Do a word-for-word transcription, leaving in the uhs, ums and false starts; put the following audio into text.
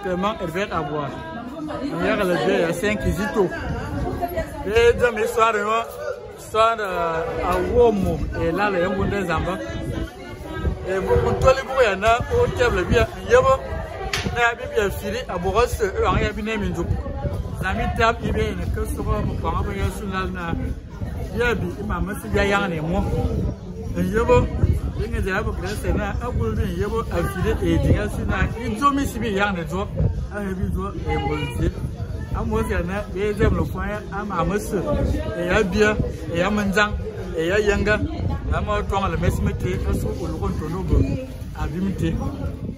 seulement elle va à boire. Il y a le deux à cinq isitos. Et dans mes soirées, soir à Womo et là les gens des enfants. Et mon toile pour y en a au table bien. Yabo, n'a bien filé à boire ce rien bien minjo. La mi-table, il vient que ce soit pour prendre un peu de la Yabi, ma mère, c'est bien et moi. Et Yabo, il y a des arbres qui sont là, à bout de Yabo, à filer et des gars, ils ont mis si bien de toi, à l'épisode et vous à moi, il y en a des hommes le point à ma monsieur, et à bien, et à Manzang, et à Yanga, à moi, dans le mesme thé, à ce qu'on le compte au à Bimité.